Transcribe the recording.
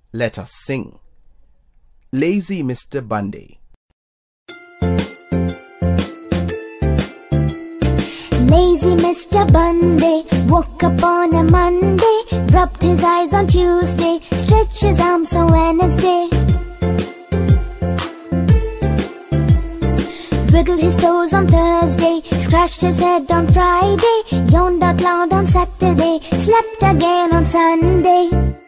Let us sing. Lazy Mr. Bunday. Lazy Mr. Bunday woke up on a Monday, rubbed his eyes on Tuesday, stretched his arms on Wednesday, wiggled his toes on Thursday, scratched his head on Friday, yawned out loud on Saturday, slept again on Sunday.